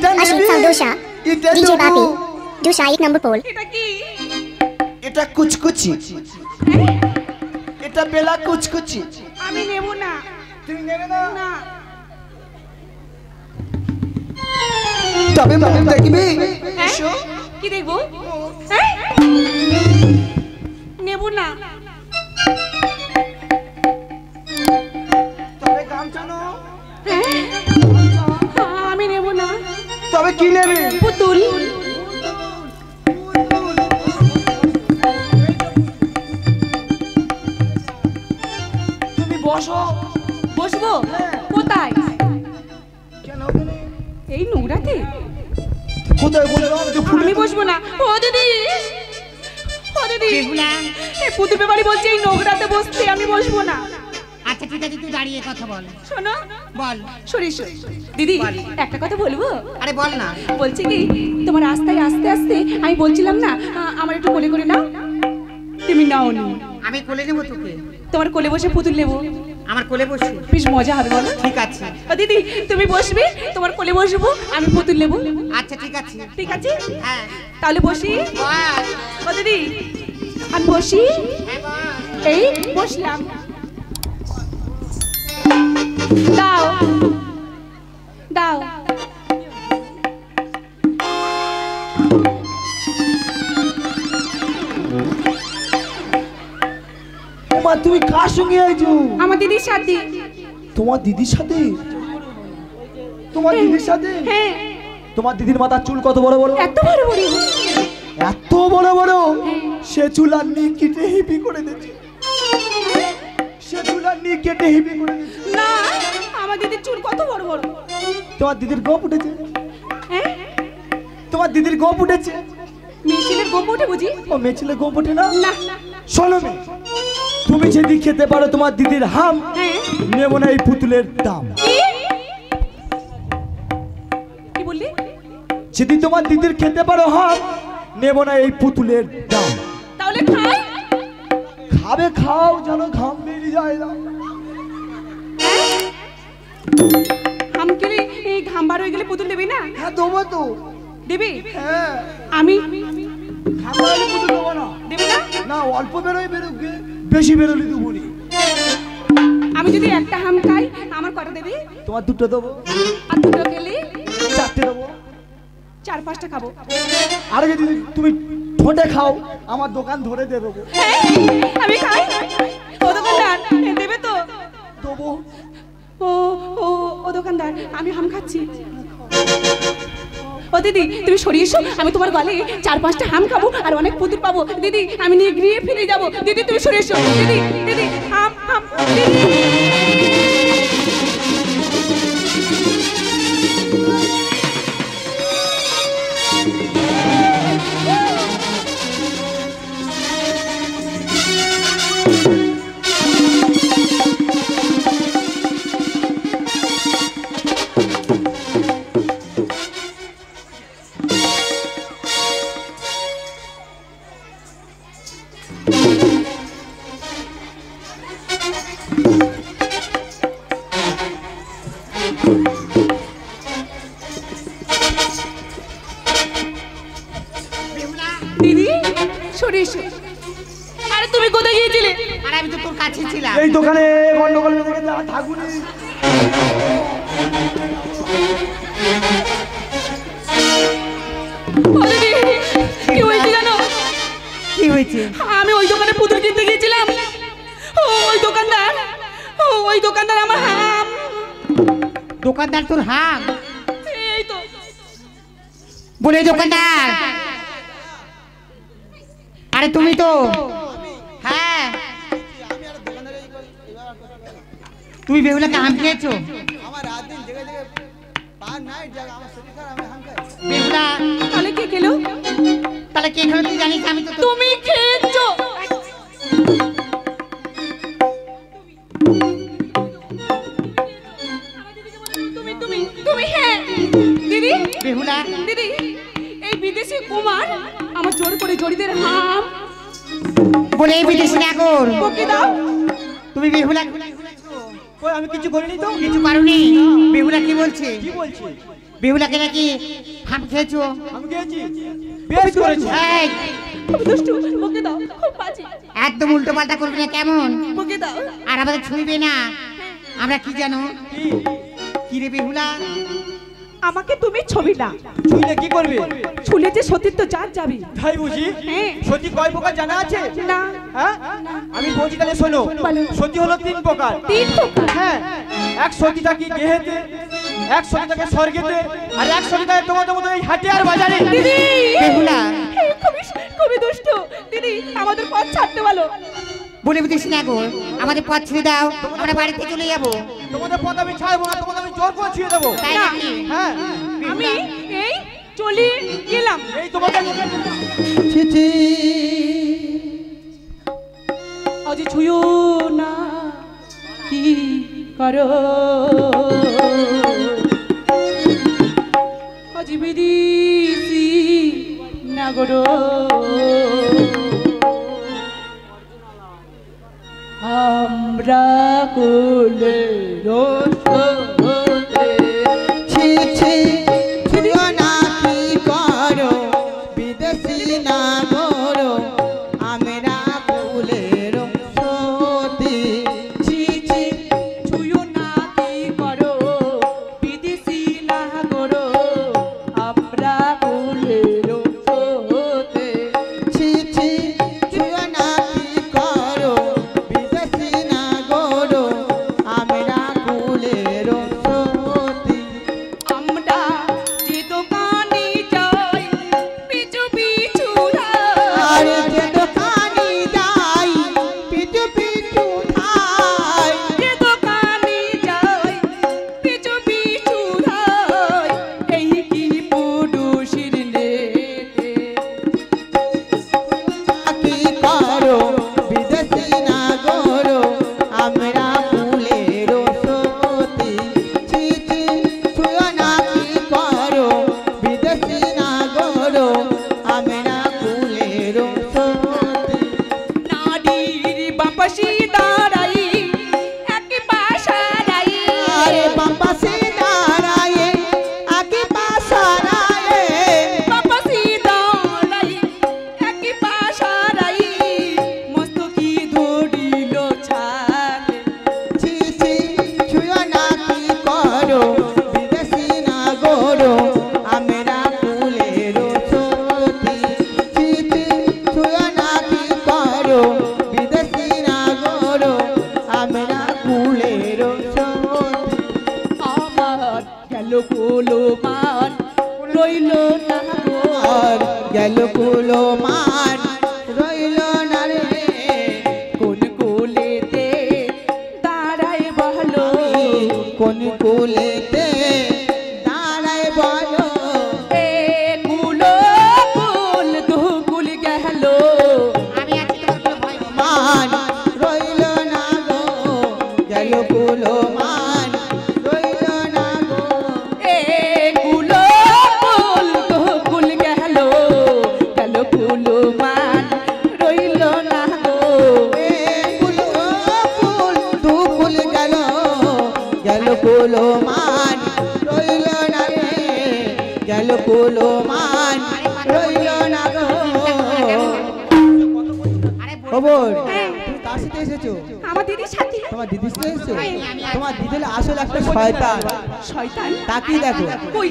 Dosa DJ Bapi dosa 1 number pole এটা কি এটা কুচকুচি এটা বেলা কুচকুচি আমি নেব না তুমি নেবে না না তবে মুখ দেখবি এসো কি দেখবো হ্যাঁ নেব না তবে গামছা নাও আমি নেব না তবে কি নেবে পুতুল তুমি বসো বসবো কোথায় কেন ওখানে এই নোংরাতে কোথায় বলে দাও আমি বসবো না ও দিদি বেহুলা এই পুতুল ব্যাপারী বলছে এই নোংরাতে বসতে আমি বসবো না আচ্ছা ঠিক আছে তুই দাঁড়িয়ে কথা বল শোনো বল সরিস দিদি একটা কথা বলবো আরে বল না বলছি কি তোমার রাস্তায় আস্তে আস্তে আমি বলছিলাম না আমার একটু কোলে করে নাও তুমি নাও নি আমি কোলে নেবো তোকে তোমার কোলে বসে পুতুল নেবো আমার কোলে বসে বেশ মজা হবে বলো ঠিক আছে ও দিদি তুমি বসবে তোমার কোলে বসবো আমি পুতুল নেবো আচ্ছা ঠিক আছে ঠিক আছে হ্যাঁ তাহলে বসি বল ও দিদি আমি বসি হ্যাঁ বল এই বসলাম দাও দাও মা তুমি কার সঙ্গে আইছো আমার দিদির সাথে তোমার দিদির সাথে তোমার দিদির সাথে হ্যাঁ তোমার দিদির মাথার চুল কত বড় বড় এত বড় বড় এত বড় বড় সে চুল আর নি কেটে হিপি করে দিচ্ছে সে চুল আর নি কেটে হিপি করে দিচ্ছে না আমার দিদির চুল কত বড় বড় তোমার দিদির গোপ উঠেছে হ্যাঁ তোমার দিদির গোপ উঠেছে মেয়ে ছেলের গোপ ওঠে বুঝি ও মেয়ে ছেলে গোপ ওঠে না না শোনো মেয়ে, তুমি যদি খেতে পারো তোমার দিদির হাম হ্যাঁ নেব না এই পুতুলের দাম কি বললি যদি তোমার দিদির খেতে পারো হাম নেব না এই পুতুলের দাম তাহলে খাই খাবে খাও যেন ঘাম বেরিয়ে যায় না হাম গেলে এই ঘাম বার হয়ে গেলে পুতুল দেবে না হ্যাঁ দেবো তো দেবে হ্যাঁ আমি ঘাম বেরোলে পুতুল দেবো না দেবে না না অল্প বেরোয় বেরোক বেশি বেরোলে দেবো নি আমি যদি একটা হাম খাই আমার কটা দেবে তোমার দুটো দেবো আর দুটো খেলে চারটে দেবো 4-5টা খাবো আর যদি তুমি ঠোঁটে খাও আমার দোকান ধরে দিয়ে দেবো হ্যাঁ, আমি খাই ও দোকানদার দেবে তো দেবো ও ও ও দোকানদার আমি হাম খাচ্ছি ও দিদি তুমি সরিয়ে এসো আমি তোমার গলে 4-5টা হাম খাবো আর অনেক পুতুল পাবো দিদি আমি নিয়ে গিয়ে ফিরে যাবো দিদি তুমি সরিয়ে এসো দিদি দিদি হাম হাম দিদি দিদি সরিয়ে এসো আরে তুমি কোথায় গিয়েছিলে আর আমি তো তোর কাছে ছিলাম এই দোকানে গন্ডগোল বেঁধে গেছে আর ঠাকুরে ও দিদি কি হয়েছে জানো কি হয়েছে আমি ওই দোকানে পুতুল কিনতে গিয়েছিলাম ওই দোকানদার আমার হাম দোকানদার তোর হাম এই তো বলে দোকানদার আরে তুমি তো হ্যাঁ তুমি বেহুলাকে হাম খেয়েছো বেহুলা তাহলে কে খেলো তাহলে কে খেলো তুই জানিস আমি তো তুমি খেয়েছো তুমি তুমি তুমি হ্যাঁ দিদি বেহুলা দিদি এই বিদেশি কুমার আমার জোর করে জড়িদের হাম বলে এই বিদেশি নাগর বকে দাও তুমি বেহুলা কই আমি কিছু করিনি তো কিছু পারোনি বেহুলা কি বলছে কি বলছে বিহুলাকে নাকি হাম খেয়েছো? আমি গেছি বেশ করেছি। এই, খুব দুষ্টু, বকে দাও, খুব বাজে, একদম উল্টো পাল্টা করবি না কেমন? বকে দাও। আর আমাদের ছুঁইবে না। আমরা কি জানো? কি কি রে বিহুলা? আমাকে তুমি ছবি না ছুঁলে কি করবে? ছুলে যে সতীর তো জাত যাবি। তাই বুঝি? হ্যাঁ। সতী কয় প্রকার জানা আছে? না, হ্যাঁ আমি বলছি তাহলে শোনো। বলো। সতী হলো 3 প্রকার। 3 প্রকার। হ্যাঁ, এক সতী থাকে গেহেতে, এক সতী থাকে স্বর্গেতে, আর এক সতী থাকে তোমাদের মতো এই হাটে আর বাজারে। দিদি বিহুলা খুবই খুবই দুষ্টু। দিদি আমাদের পথ ছাড়তে বলো। বলে দিস না গো, আমাদের পথ ছেড়ে দাও, আমরা বাড়িতে চলে যাবো। তোমাদের পথ আমি ছাড়বো না, তোমাদের আমি জোর করে ছুঁয়ে দেবো। তাই না। নাকি? হ্যাঁ, আমি এই চলে গেলাম। এই তোমাকে আজ ছুঁয়ো না কি করো, আজ বিদেশি নাগর, আমরা কোলে রসতে। ছি ছি ছুঁয়ো না কি করো বিদেশি না করো আমরা ফুলের সতী। ছি ছি ছুঁয়ো না কি করো বিদেশি নাগর, আমরা কোলে রসতে। ছি ছি ছুঁয়ো না কি করো বিদেশি না করো আমরা ফুলের সতী। আমরা যে দোকানে যাই পিছু পিছু আর ধাই, যে দোকানে যাই পিছু পিছু ধাই। যে দোকানে যাই পিছু পিছু ধাই, এই কি পুরুষের নেতে। কি করো বিদেশি না করো আমরা ফুলের সতী। ছি ছি ছুঁয়ো না কি করো বিদেশি না করো আমরা ফুলের সতী। নারীর বাপাসি দাঁড়াই এক পাশারাই, আরে বাপাসে দাঁড়ায়ে আগে পাশারায়ে। বাপাসি দাঁড়াই এক পাশারাই, মস্তকি ধরিল ছাড়ে। ছি ছি ছুঁয়ো না কি করো বিদেশি না করো আমরা ফুলের সতী। ছি ছি ছুঁয়ো না কি করো বিদেশি না করো আমরা ফুলের সতী। আমার গেল কোলো মান রইল না গো, আর গেল কুলো মান রইল না রে। কোন কোলেতে দাঁড়ায় বলো, কোন কুলেতে দাঁড়ায় বলো। এ কুলো কুল দু কুল গেল, আমি আছি তোমার কোনো ভয় নেই। মান রইল না গো গেল কুলো মান রইল না গো। এ কুলো কুল দু কুল গেল, গেল কুলো মান রইল না গো। এ কুলো কুল দু কুল গেল গেল কুলো মান রইল না রে। গেল কুলো মান রইল না গো। আরে বল। খবর তুমি কার সাথে এসেছো? আমার দিদির সাথে। তোমার দিদির সাথে এসেছো? তোমার দিদি হলো আসলে একটা শয়তান। শয়তান তাকিয়ে দেখো। কই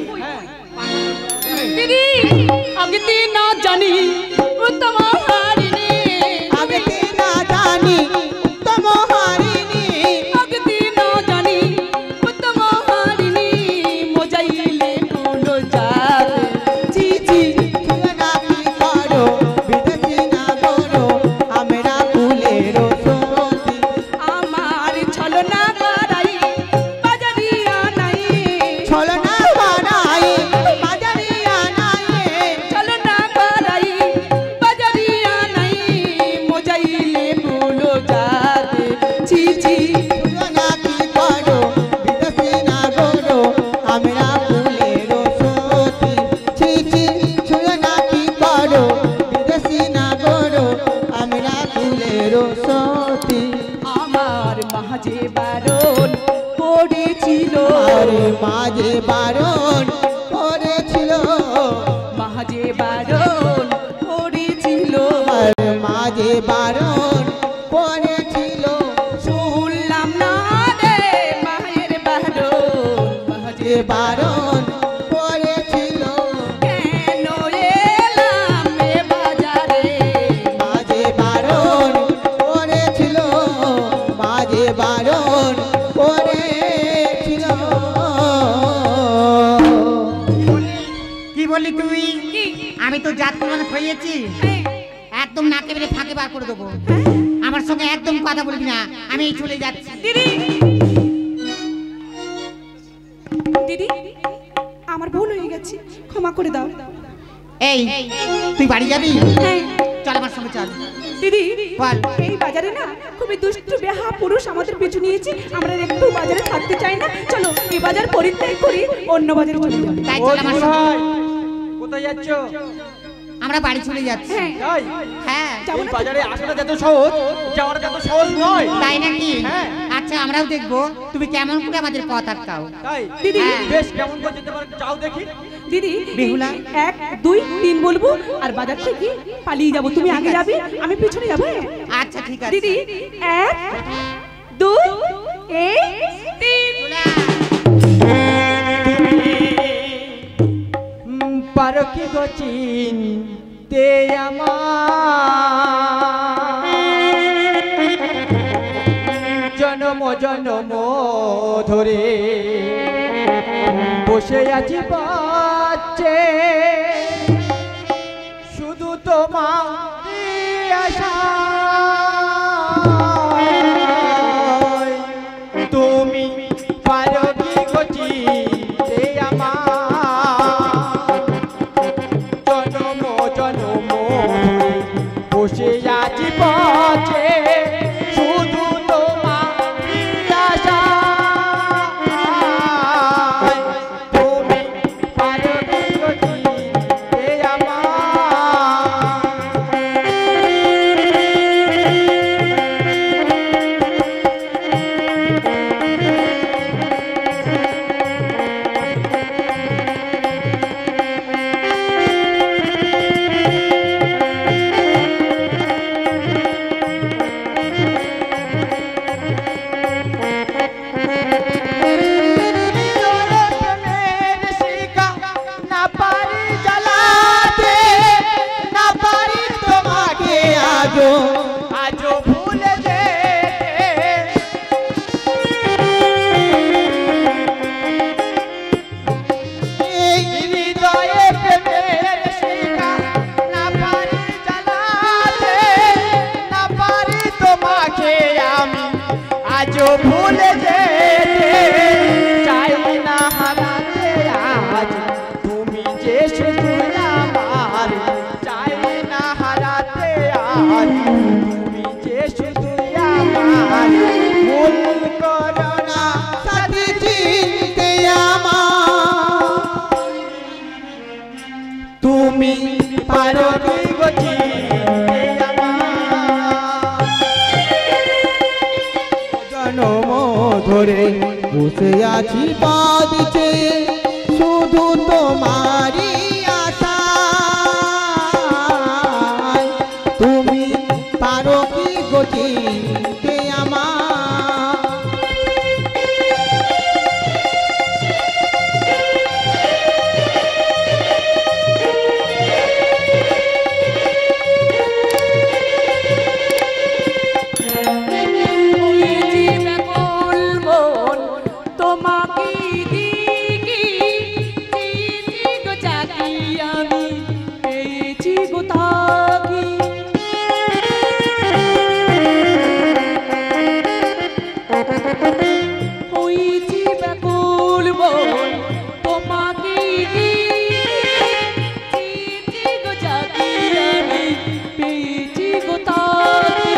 দিদি আগে দিন না জানি উত্তম হারিনি, আগে না জানি উত্তম হারিনি। আগে দিন না জানি উত্তম হারিনি, মোজাইলে কোলো যাবে। জি জি ছুঁয়ো না কি করো বিদেশি না করো আমরা ফুলের সতী। আমার ছলনা করাই বাজারিয়া নাই, ছলনা বানাই বাজারিয়া নাই। ছলনা করাই বাজারিয়া নাই, মোজাইলে কোলো যাবে। জি জি ছুঁয়ো না কি করো বিদেশি না করো আমরা ফুলের সতী। ছি ছি ছুঁয়ো না কি করো বিদেশি না করো আমরা ফুলের সতী। আমার মাঝে বারণ পড়েছিল, আরে মাঝে বারণ কি বললি তুই? কি? আমি তো জাত প্রমাণ হয়েছি, হ্যাঁ। একদম নাকে বেরে ফাঁকে বার করে দেবো। আমার সঙ্গে একদম কথা বলবি না, আমি চলে যাচ্ছি। দিদি দিদি আমার ভুল হয়ে গেছে, ক্ষমা করে দাও। এই তুই বাড়ি যাবি? হ্যাঁ। চল আমার সঙ্গে চল। দিদি বল। এই বাজারে না খুবই দুষ্টু বেহা পুরুষ আমাদের পিছু নিয়েছে, আমরা একটু বাজারে থাকতে চাই না। চলো এই বাজার পরিত্যাগ করি, অন্য বাজারে চলে যাবো। তাই ও চল আমার দিদি সঙ্গে। ভাই, কোথায় যাচ্ছ? আমরা বাড়ি চলে যাচ্ছি। হ্যাঁ তাই হ্যাঁ যাবো এই না? বাজারে আসাটা যত সহজ, যাওয়াটা যত সহজ নয়। তাই নাকি? হ্যাঁ। আচ্ছা আমরাও দেখবো তুমি কেমন করে আমাদের পথ আটকাও। তাই দিদি হ্যাঁ। বেশ, কেমন করে যেতে পারো যাও দেখি। দিদি বেহুলা। 1 2 3 বলবো আর বাজার থেকে পালিয়ে যাবো, তুমি আগে যাবে আমি পিছনে যাবো। আচ্ছা ঠিক আছে। দিদি 1 2 3 পারো কি গো চিনতে আমার জনম জনম ধরে বসে আছি বাচ্চে শুধু তোমার আশায়। তুমি পারো কি গো চিনতে আমার জনম জনম ধরে বসে আছি বাচ্চে শুধু তোমার আশায়। তুমি পারো কি গো চিনতে আমার আজো ভুলে হৃদয়ে প্রেমের শিখা না পারি জ্বালাতে, না পারি তোমাকে আমি আজও ভুলে যেতে চাই না হারাতে আজ তুমি যে শুধু আমার, চাই না হারাতে আজ তুমি যে শুধু আমার। ভুল করো না সাথী চিনতে আমার, তুমি পারো কি গো চিনতে আমার। জনম ধরে বসে আছি বাদিতে শুধু তোমারই আশায়। তুমি পারো কি গো চিনতে আমার। হয়েছি ব্যাকুল মন তোমাকে দিকি, পেয়েছি গো চাকি আমি, পেয়েছি গো তাকি। হয়েছি ব্যাকুল মন তোমাকে দিকি, পেয়েছি গো চাকি আমি, পেয়েছি গো তাকি।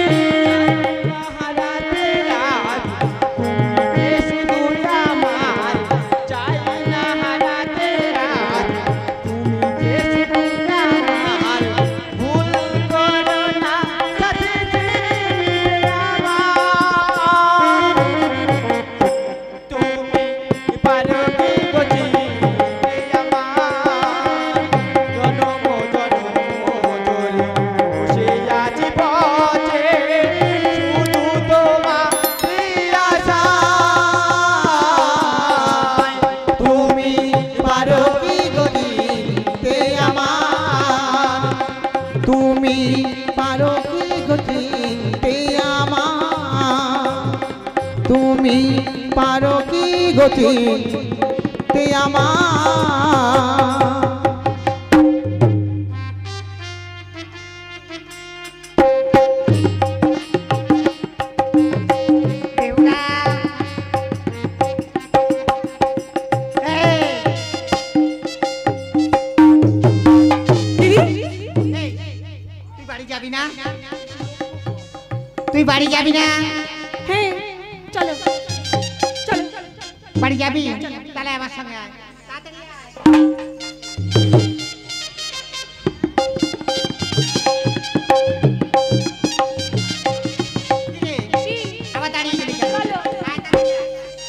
হারাতে আজ তুমি যে শুধু আমার, চাই না হারাতে আজ তুমি যে শুধু আমার। ভুল করো না সাথী চিনতে আমার, তুমি পারো কি গো চিনতে আমার। জনম জনম ধরে বসে আছি পথে শুধু তোমার আশায়। তুমি পারো কি গো চিনতে আমার, তুমি পারো কি গো চিনতে আমার। তুমি পারো কি গো চিনতে আমার। যাবি না? তুই বাড়ি যাবি না? হ্যাঁ চলো চলো বাড়ি যাবি? তাহলে আমার সঙ্গে আয়। তাড়াতাড়ি আয়। আবার দাঁড়িয়ে গেলি কেন? আয়, তাড়াতাড়ি আয়।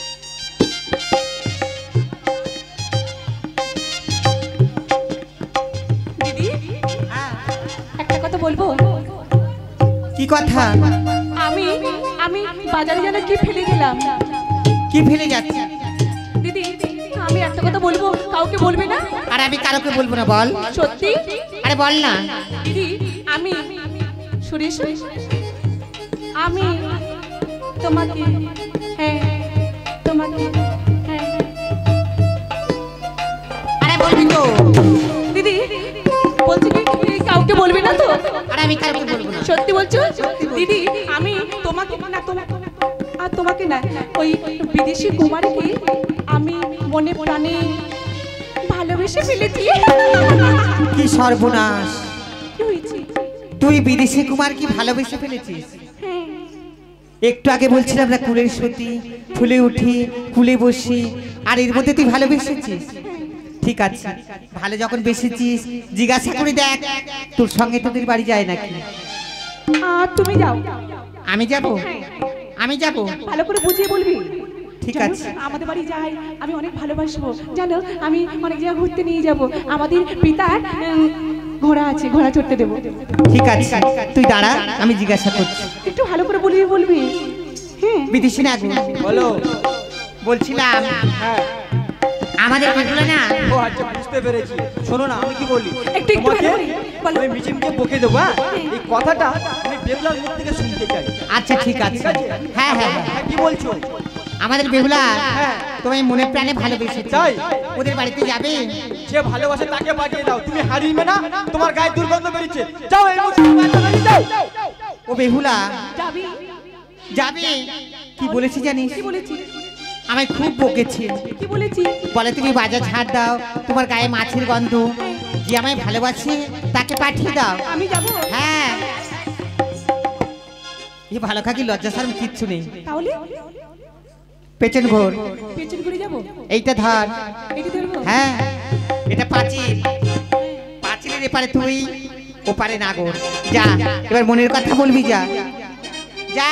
দিদি হ্যাঁ। একটা কথা বলবো? কি কথা? আমি আমি বাজারে যেন কি ফেলে গেলাম। কি ফেলে যাচ্ছে? দিদি আমি একটা কথা বলবো, কাউকে বলবে না? আর আমি কারোকে বলবো না, বল। সত্যি? আরে বল না। দিদি আমি সুরেশ, আমি তোমাকে, হ্যাঁ তোমাকে, হ্যাঁ। আরে বলবি তো। দিদি বলছি কি কাউকে বলবে না তো? আরে আমি কারোকে বলবো না। সত্যি বলছো? দিদি আমি তোমাকে না, তোমাকে আর তোমাকে না, ওই বিদেশি কুমারীকে আমি মনে প্রাণে ভালোবেসে ফেলেছি। কি সর্বনাশ! কি হয়েছে? তুই বিদেশি কুমার কি ভালোবেসে ফেলেছিস? হ্যাঁ একটু আগে বলছিলাম না কুলের সতী, ফুলে উঠি কুলে বসি, আর এর মধ্যে তুই ভালোবেসেছিস? ঠিক আছে, ভালো যখন বেসেছিস জিজ্ঞাসা করে দেখ তোর সঙ্গে তোদের বাড়ি যায় নাকি। আর তুমি যাও। আমি যাব? আমি যাব? ভালো করে বুঝিয়ে বলবি। ঠিক জানো, আছে। আমাদের বাড়ি যাই, আমি অনেক ভালোবাসবো জানো, আমি অনেক জায়গা ঘুরতে নিয়ে যাব। আমাদের পিতার ঘোড়া আছে, ঘোড়া চড়তে দেবো। ঠিক আছে, তুই দাঁড়া, আমি জিজ্ঞাসা করছি। একটু ভালো করে বুঝিয়ে বলবি। হ্যাঁ বিদেশি না গো, বলো। বলছিলাম হ্যাঁ। আমাদের এগুলো না। ও আচ্ছা, বুঝতে পেরেছি। শোনো না, আমি কি বলি একটু ভালো তোমাকে, করে বলো। আমি মিচিমকে বকে দেবো। হ্যাঁ, এই কথাটা আমি বেহুলার মুখ থেকে শুনতে চাই। আচ্ছা ঠিক আছে। ঠিক আছে? হ্যাঁ হ্যাঁ হ্যাঁ। হ্যাঁ, কি বলছো? আমাদের বেহুলা হ্যাঁ। তোমায় মনে প্রাণে ভালোবেসেছে, তাই? ওদের বাড়িতে যাবে? যে ভালোবাসে তাকে পাঠিয়ে দাও। তুমি হারিয়ে না, তোমার গায়ে দুর্গন্ধ বেরিয়েছে। যাও এই মুহূর্তে বাইরে বেরিয়ে যাও। ও বেহুলা যাবি? যাবে? কি বলেছি জানিস? কি বলেছি? আমায় খুব বকেছে। কি বলেছি? বলে তুমি বাজার ছাড় দাও, তোমার গায়ে মাছের গন্ধ, যে আমায় ভালোবাসে তাকে পাঠিয়ে দাও। আমি যাব? হ্যাঁ। এই ভালো খাকি লজ্জা শরম কিচ্ছু নেই। তাহলে পেছন ঘোর, পেছন ঘুরে যাব? এইটা ধর। এটি ধরবো? হ্যাঁ, এটা পাঁচিল, পাঁচিলের এপারে তুই, ওপারে নাগর। যা, এবার মনের কথা বলবি, যা যা।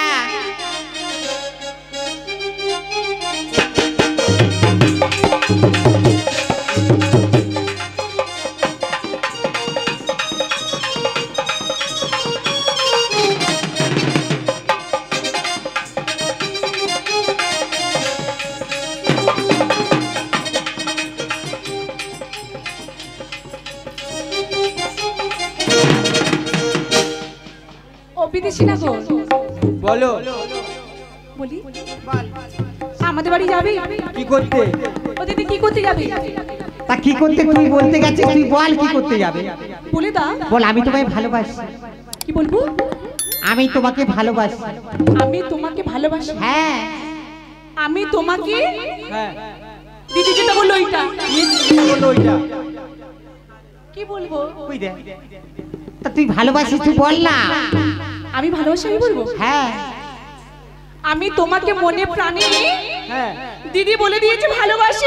ও বিদেশি না গো, বলো। বলি আমাদের বাড়ি যাবি? কি করতে? ও দিদি কি করতে যাবি? তা কি করতে তুই বলতে গেছিস? তুই বল কি করতে যাবে? বলে দাও। বল আমি তোমায় ভালোবাসি। কি বলবো? আমি তোমাকে ভালোবাসি। আমি তোমাকে ভালোবাসি। হ্যাঁ। আমি তোমাকে, হ্যাঁ, দিদি যেটা বললো ওইটা। কি বললো ওইটা? কি বলবো? ওই দেখ। তা তুই ভালোবাসিস, তুই বল না। আমি ভালোবাসি, আমি বলবো হ্যাঁ। আমি তোমাকে মনে প্রাণে, হ্যাঁ। দিদি বলে দিয়েছে ভালোবাসি।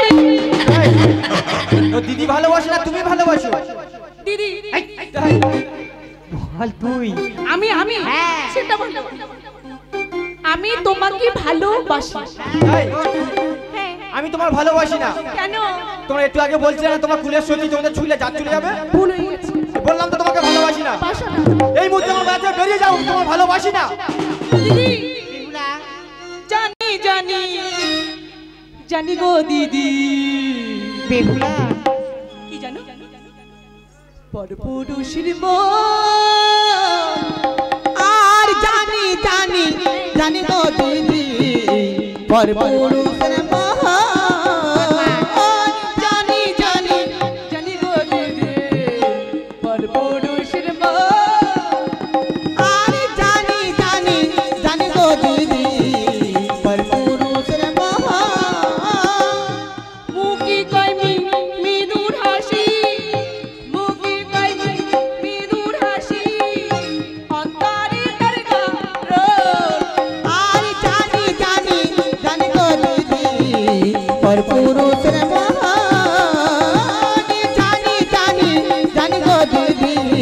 ও দিদি ভালোবাসে না, তুমি ভালোবাসো? দিদি তাই? বল তুই। আমি আমি হ্যাঁ। সেটা বলবো। আমি তোমাকে ভালোবাসি। তাই? হ্যাঁ। আমি তোমার ভালোবাসি না। কেন? তোমরা একটু আগে বলছিলে না তোমার কুলের সতী তোমাদের ছুঁলে জাত চলে যাবে। ভুল হয়ে গেছে। বললাম তো তোমাকে ভালোবাসি না। বাসা না। এই মুহূর্তে আমার বাড়ি থেকে বেরিয়ে যাও, তোমার ভালোবাসি না। দিদি জানি জানি জানি গো দিদি। বেহুলা কি জানো? পরপুরুষের মন। আর জানি জানি জানি তো দিদি পরপুরুষের মহান। জানি জানি জানি গো দিদি পরপুরুষের মন। আর জানি জানি জানি তো দিদি পরপুরুষের মহান। মুখে কয় মৃদুর হাসি, মুখে কয় মৃদুর হাসি,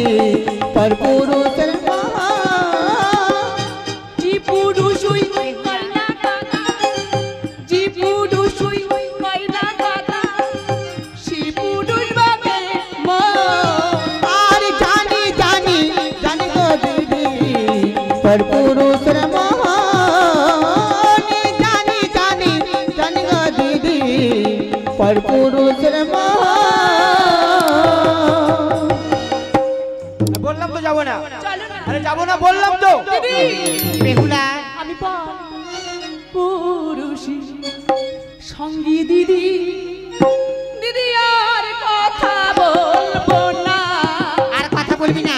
पर पुरुषের মা জি পুরুষই কয় না কথা, জি পুরুষই কয় না কথা, সে পুরুষ ভাবে মন। আর জানি জানি জানি গো দিদি पर पुरुषের মা জানি জানি জানি গো দিদি पर पुरुषের মা বললাম তো যাবো না। চলো না আরে যাবো না বললাম তো। দিদি, বেহুলা আমি পুরুষী সঙ্গী দিদি, দিদি আর কথা বলবো না। আর কথা বলবি না।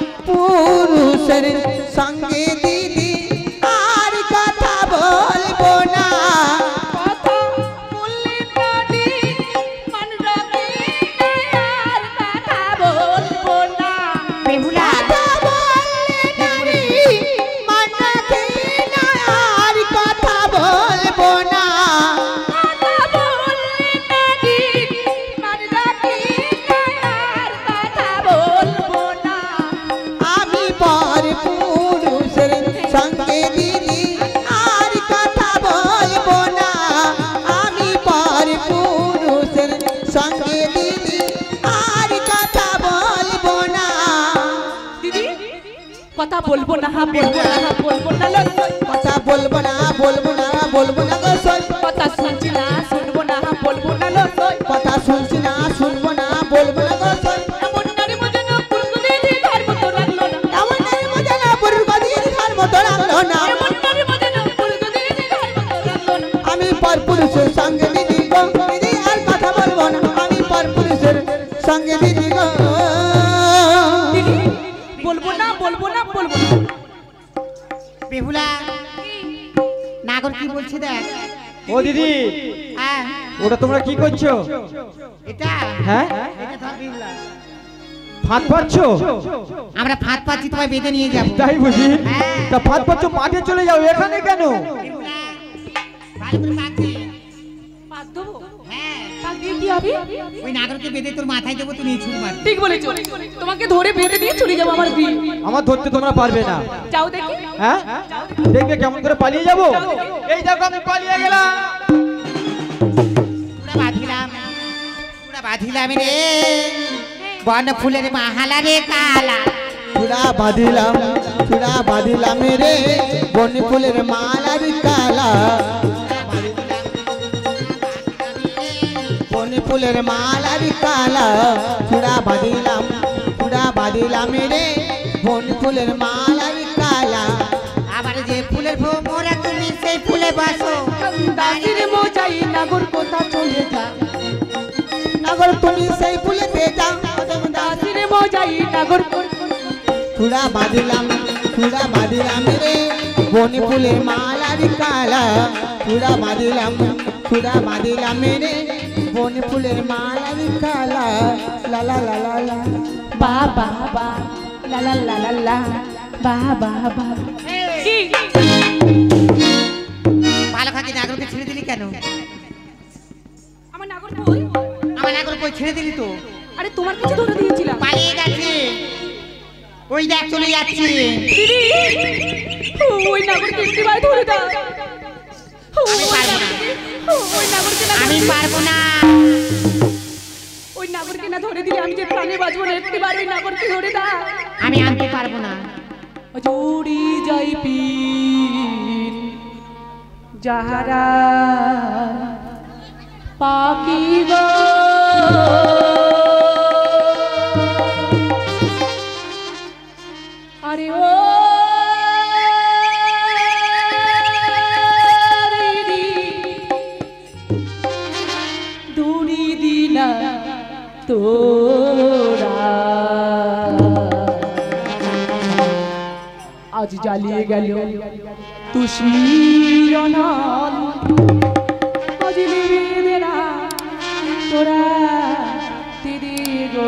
পুরুষের সঙ্গে দিদি আর কথা বলবো না কথা বললে প্রাণী মান রাখে না, আর কথা বলবো না। বেহুলা কথা বললে নারী মান রাখে না আর কথা বলবো না কথা বললে প্রাণী মান রাখে না, আর কথা বলবো না। আমি পর পুরুষের সঙ্গে দিদি আর কথা বলবো না আমি পর পুরুষের সঙ্গে দিদি আর কথা বলবো না দিদি কথা বলবো না, বলবো না, বলবো না লজ্জা। কথা বলবো না বলবো না বলবো না গো সই কথা শুনছি না, শুনবো না, বলবো না লজ্জা। কথা শুনছি না শুনবো না বলবো না গো সই এমন নারী মজা না পুরুষে ধর্ম তো রাখলো না, এমন নারী মজা না পুরুষ গদির ধর্ম তো রাখলো না এমন নারী মজা না পুরুষে ধর্ম তো রাখলো না। আমি পর পুরুষের সঙ্গে দিদি গো দিদি আর কথা বলবো না আমি পর পুরুষের সঙ্গে দিদি গো দিদি বলবো না, বলবো না, বলবো না। বেহুলা নাগর কি বলছে দেখ। ও দিদি, হ্যাঁ ওটা তোমরা কি করছো? এটা হ্যাঁ এটা ধর বেহুলা। ফাঁদ পাচ্ছো? আমরা ফাঁদ পাচ্ছি, তোমায় বেঁধে নিয়ে যাবো। তাই বুঝি? হ্যাঁ। তা ফাঁদ পাচ্ছো, মাঠে চলে যাও, এখানে কেন? বেহুলা, ভালো করে পাক দে। পাক দেবো? হ্যাঁ পাক দিয়ে কি হবে? ওই নাগরকে বেঁধে তোর মাথায় দেবো, তুই নিয়ে ছুট মার। ঠিক বলেছো, তোমাকে ধরে বেঁধে দিয়ে চলে যাবো আমার বিয়ে। আমার ধরতে তোমরা পারবে না। যাও দেখি। হ্যাঁ দেখবে কেমন করে পালিয়ে যাবো। এই দেখো আমি পালিয়ে গেলাম। পুরা বাঁধিলাম, পুরা বাঁধিলাম রে বন ফুলের মাহালা রে কালা। চূড়া বাঁধিলাম রে বনি ফুলের মালার কালা বনি ফুলের মালার কালা চূড়া বাঁধিলাম রে বনি ফুলের মালার কালা আবার যে ফুলের ভোমরা তুমি সেই ফুলে বাসো। দাসির মোজাই নাগর কোথা চলে যা, নগর তুমি সেই ফুলেতে যাও দাসির মোজাই নাগর চূড়া বাঁধিলাম রে বনি ফুলের মালার কালা চূড়া বাঁধিলাম রে বনি ফুলের মালার কালা লা লা লা লা লা বা বা বা লা লা লা লা লা বা বা বা। কি ভালো খাকি নাগরকে ছেড়ে দিলি কেন? আমার নাগর কই? আমার নাগর কই ছেড়ে দিলি তো? আরে তোমার কাছে ধরে দিয়েছিলাম। পালিয়ে গেছে, ওই দেখ চলে যাচ্ছে। দিদি ওই নাগরকে একটিবার ধরে দাও। আমি পারবো না, ওই নাগরকে না, আমি পারবো না। ওই নাগরকে না ধরে দিলে আমি যে প্রাণে বাঁচবো না। একটিবার ওই নাগরকে ধরে দাও। আমি আনতে পারবো না। জুড়ি যাই পীর যাহারা পাকিব আরে ও দিদি দুরি দিনা তোরা আজ জ্বালিয়ে গেল তুষিরনাল, আজ নিবে না তোরা দিদি গো।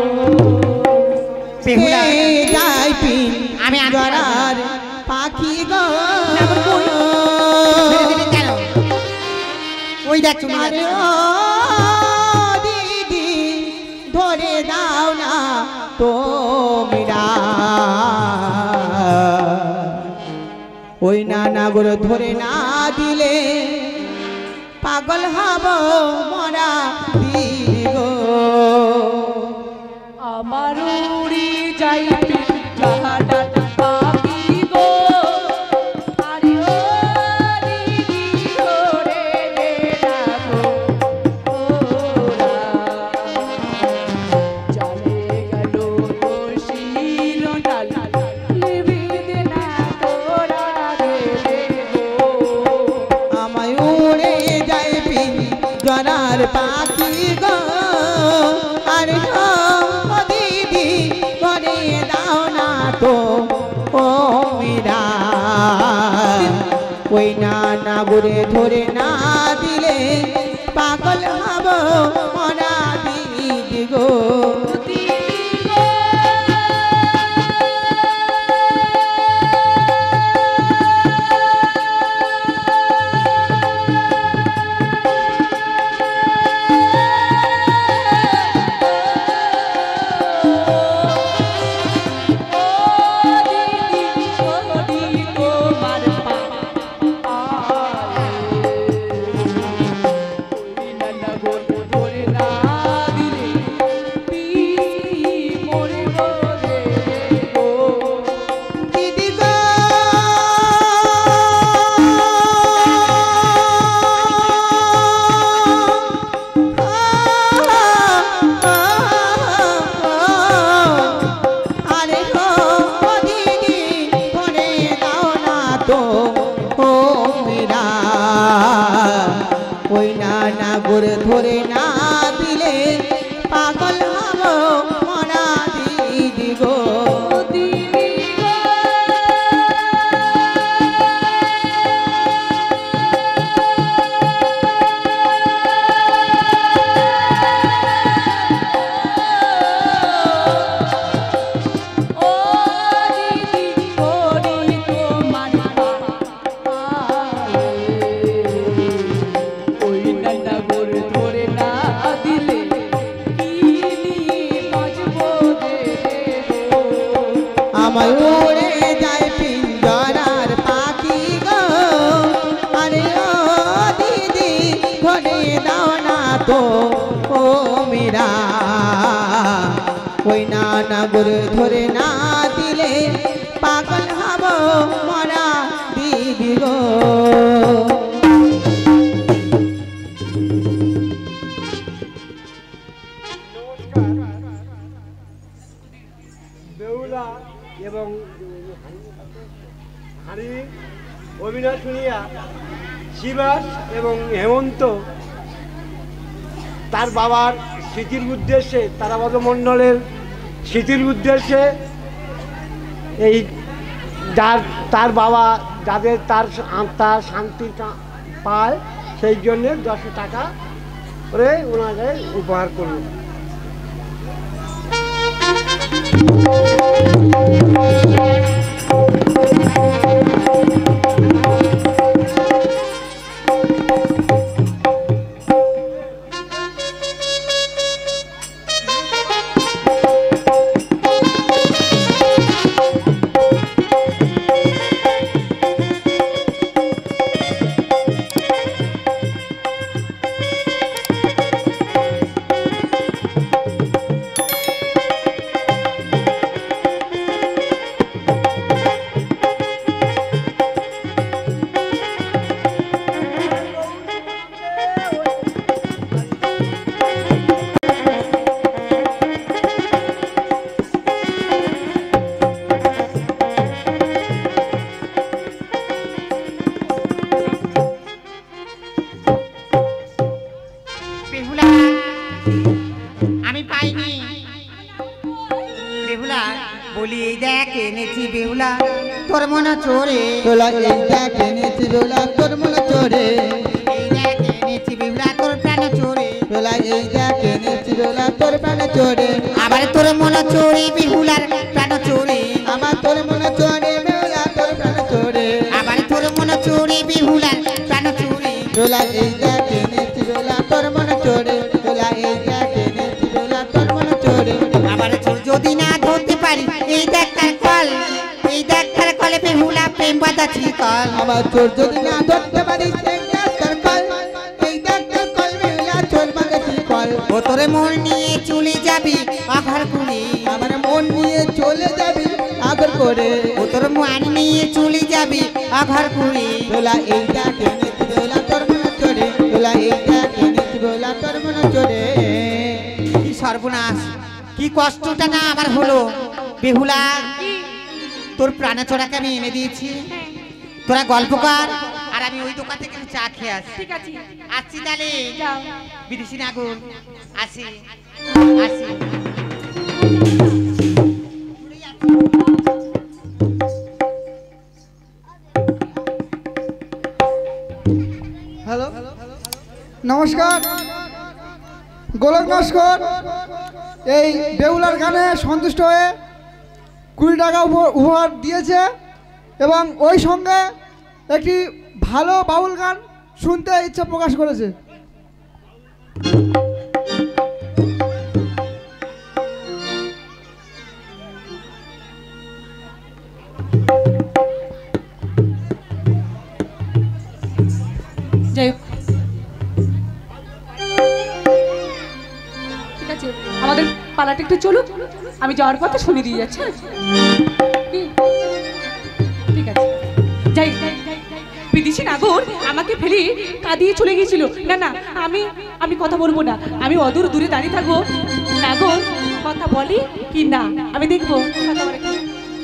বেহুলা যাই পিন আমি আনতে পারবো না। গড়ার পাখি গো ছেড়ে দিলি কেন? ওই দেখ চলে আরে যাচ্ছে। ও দিদি ধরে দা দাও না তোমরা ওই নাগর ধরে না দিলে পাগল হব মরা দিগো আমার উড়ি যাই পিছাটা পাখি গো আরে ও দিদি ওরে রে রাখো ওরা চলে গেল শির ডাল লিবিদে না তোরা রে গো আমায় উড়ে যায় জনার পাখি গো আরে ও দিদি করে দাও না তো ও মীরা ওই নাগরে ধরে না দিলে পাগল হব মরা দিদি গো ধরে না দিলে পাগল হব মরা দিদি গো আমায় উড়ে যায় পিঞ্জরার পাখি গো আরে ও দিদি ধরে দাও না তো ও মীরা ওই নাগর ধরে না দিলে পাগল হব মরা দিদি গো বেহুলা এবং হারি অভিনয় শুনিয়া শিবাস এবং হেমন্ত তার বাবার স্মৃতির উদ্দেশ্যে তারাপদ মণ্ডলের স্মৃতির উদ্দেশ্যে এই তার বাবা যাদের তার আত্মা শান্তি পায় সেই জন্যে 10 টাকা করে ওনাদের উপহার করল। বেহুলা তোর মন চোরে তোলা এই দেখ এনেছি বেহুলা তোর মন চোরে এই দেখ এনেছি বেহুলা তোর প্রাণ চোরে তোলা এই দেখ এনেছি বেহুলা তোর প্রাণ চোরে আবার তোর মন চোরে বেহুলার প্রাণ চোরে আমার তোর মন চোরে বেহুলা তোর প্রাণ চোরে আবার তোর মন চোরে বেহুলার প্রাণ চোরে তোলা এই দেখ এনেছি বেহুলা তোর মন চোরে তোলা এই দেখ এনেছি বেহুলা তোর মন চোরে চোর যদি না ধরতে পারিস এই ডাক্তার কল, এই ডাক্তার কল বেহুলা চোর বাঁধেছি কল। ও তোরে মন নিয়ে চলে যাবি আঘার করে, আমার মন নিয়ে চলে যাবি আগর করে, ও তোর মান নিয়ে চলে যাবি আঘার করে। তোলা এইটা কিনেছি বেহুলা তোর মনে চড়ে, তোলা এইটা কিনেছি বেহুলা তোর মনে চড়ে। কি সর্বনাশ, কি কষ্টটা না আমার হলো বেহুলা। তোর প্রাণচোরাকে আমি এনে দিয়েছি, তোরা গল্প কর আর আমি ওই দোকান থেকে চা খেয়ে আসি। ঠিক আছে, আসছি তাহলে, যাও। বিদেশি নাগুন আসি আসি। হ্যালো, নমস্কার, গোলক নস্কর। এই বেহুলার গানে সন্তুষ্ট হয়ে 20 টাকা উপহার দিয়েছে এবং ওই সঙ্গে একটি ভালো বাউল গান শুনতে ইচ্ছা প্রকাশ করেছে। যাই হোক, ঠিক আছে, আমাদের পালাটা একটু চলুক, আমি যাওয়ার পথে শুনে দিয়ে যাচ্ছি। কি? ঠিক আছে, যাই। বিদেশি নাগর আমাকে ফেলে কাঁদিয়ে চলে গিয়েছিল। না না, আমি কথা বলবো না, আমি অদূর দূরে দাঁড়িয়ে থাকবো। নাগর কথা বলি কি না আমি দেখবো কথা বলে কি।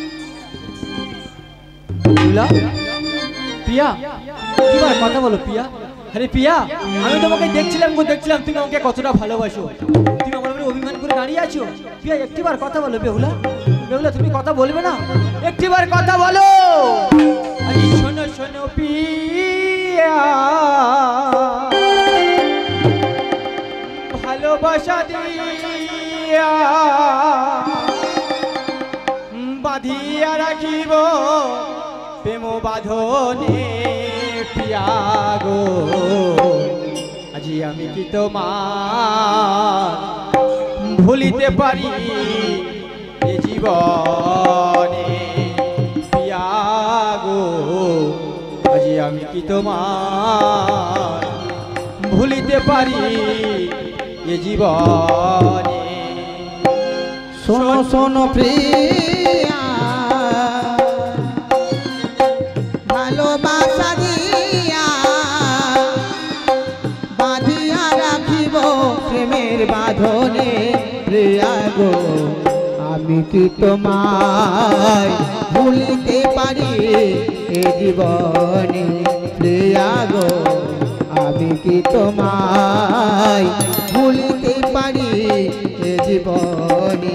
বেহুলা, পিয়া, কি ভাই কথা বলো পিয়া। আরে পিয়া, আমি তোমাকে দেখছিলাম তুমি আমাকে কতটা ভালোবাসো, তুমি আমার উপরে অভিমান করে দাঁড়িয়ে আছো। পিয়া একটিবার কথা বলো বেহুলা, বেহুলা তুমি কথা বলবে না? একটিবার কথা বলো। আরে শোনো শোনো পিয়া, ভালোবাসা দিয়া বাঁধিয়া রাখিব প্রেম বাঁধনে পিয়া গো। আজি আমি কি তোমার ভুলিতে পারি এ জীবনে পিয়া গো। আজি আমি কি তোমার ভুলিতে পারি এ জীবনে। শোনো শোনো প্রিয়া, ভালোবাসা দিয়া বাঁধিয়া রাখিব প্রেমের বাঁধনে প্রিয়া গো। আমি কি তোমায় ভুলিতে পারি এ জীবনে প্রিয়া গো। আমি কি তোমায় ভুলিতে পারি এ জীবনে।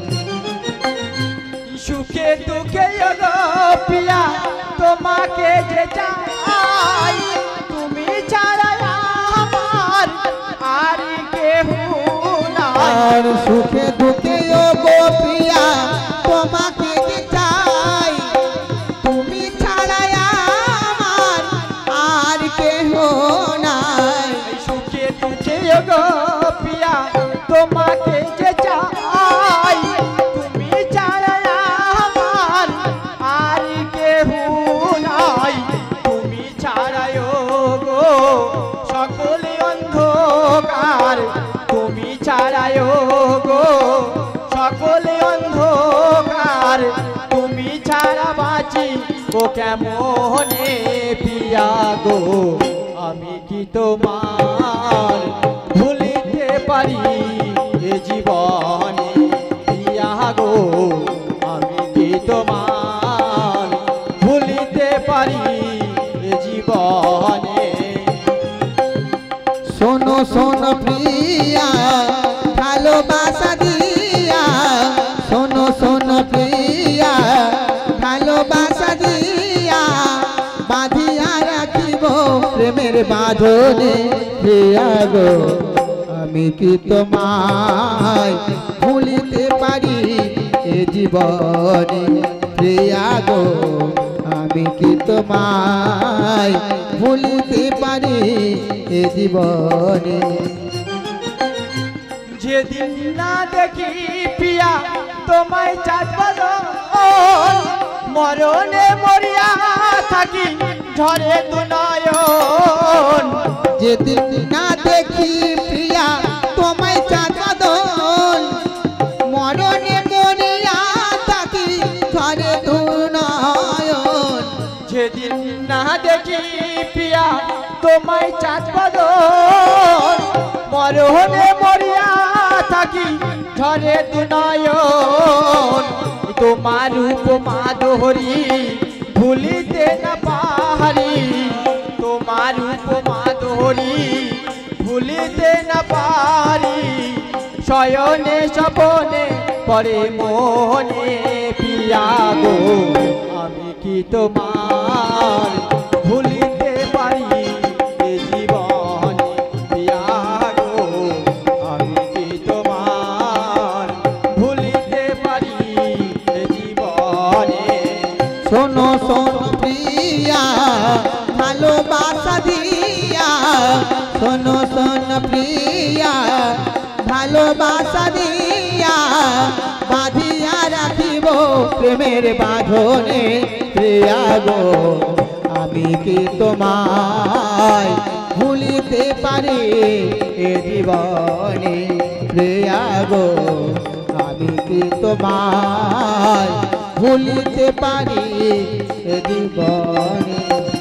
সুখে দুঃখে গো পিয়া তোমাকে যে চাই, তুমি ছাড়া আমার আর কেহ নাই। আর সুখে দুঃখে গো প্রিয়া তোমাকে যে চাই, তুমি ছাড়া আমার আর কেহ নাই। সুখে দুঃখে গো পিয়া তোমাকে যে চাই, তুমি ছাড়া আমার আর কেহ নাই। তুমি ছাড়াই গো সকলে অন্ধকার, তুমি ছাড়াই গো সকলে অন্ধকার। তুমি ছাড়া বাঁচি ও কেমনে পিয়া গো। আমি কি তোমার ভুলিতে পারি এ জীবনে পিয়া গো। আমি কি তোমার ভুলিতে পারি এ জীবনে। শোনো শোনো প্রিয়া, ভালোবাসা দিয়া, শোনো শোনো প্রিয়া, ভালোবাসা দিয়া বাঁধিয়া রাখিব প্রেমের বাঁধনে প্রিয়া গো। আমি কি তোমায় ভুলিতে পারি এ জীবনে প্রিয়া গো। আমি কি তোমায় ভুলিতে পারি এ জীবনে। যেদিন না দেখি পিয়া তোমায় চাঁদ মরণে মরিয়া থাকি ঝরে দুনয়ন যেদিন না দেখি প্রিয়া তোমায় চাঁদন মরণে মরিয়া থাকি ঝরে দুনয়ন যেদিন না দেখি পিয়া তোমায় চাঁদ বদন মরহনে মরিয়া থাকি ঝরে দুনয়ন তোমার রূপ মাধুরী ভুলিতে না পারি তোমার রূপ মাধুরী ভুলিতে না পারি শয়নে স্বপনে পরে মনে পিয়া গো আমি কি তোমার ভুলিতে পারি এ জীবনে পিয়া গো আমি কি তোমার ভুলিতে পারি এ জীবনে শোনো শোনো প্রিয়া ভালোবাসা দিয়া শোনো শোনো প্রিয়া ভালোবাসা দিয়া বাঁধিয়া রাখিব প্রেমের বাঁধনে প্রিয়া গো আমি কি তোমায় ভুলিতে পারি এ জীবনে প্রিয়া গো আমি কি তোমায় ভুলিতে পারি এ জীবনে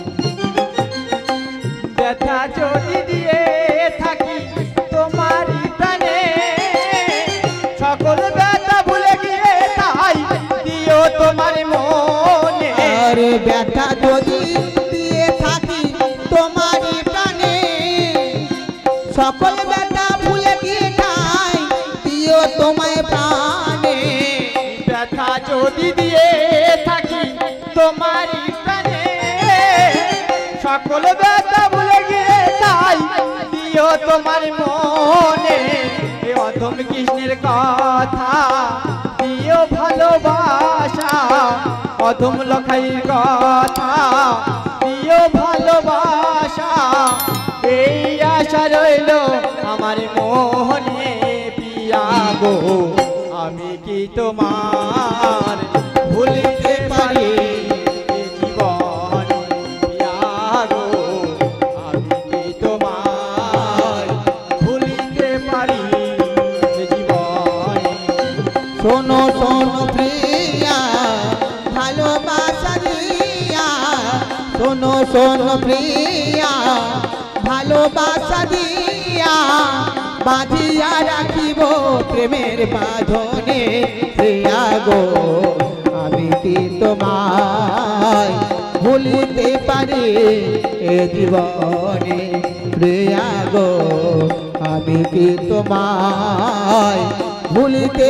ব্যথা যদি দিয়ে থাকি তোমার প্রাণে সকল ব্যথা ভুলে গিয়ে তাই দিও তোমার মনে আরে ব্যথা যদি দিয়ে থাকি তোমার প্রাণে সকল ব্যথা ভুলে গিয়ে তাই দিও তোমায় প্রাণে ব্যথা যদি দিয়ে থাকি তোমার প্রাণে সকল ব্যথা ভুলে গিয়ে তাই দিও তোমার মনে এ অধম কৃষ্ণের কথা দিও ভালোবাসা অধম লখাইর কথা দিও ভালোবাসা এই আশা রইল আমার মোহনে পিয়া গো আমি কি তোমার ভুলিতে পারি এ জীবনে পিয়া গো আমি কি তোমার ভুলিতে পারি এ জীবনে শোনো শোনো প্রিয়া ভালোবাসা দিয়া শোনো শোনো প্রিয়া ভালোবাসা দিয়া বাঁধিয়া রাখিব প্রেমের বাঁধনে প্রিয়া গো আমি কি তোমায় ভুলিতে পারি এ জীবনে প্রিয়া গো আমি কি তোমায় ভুলিতে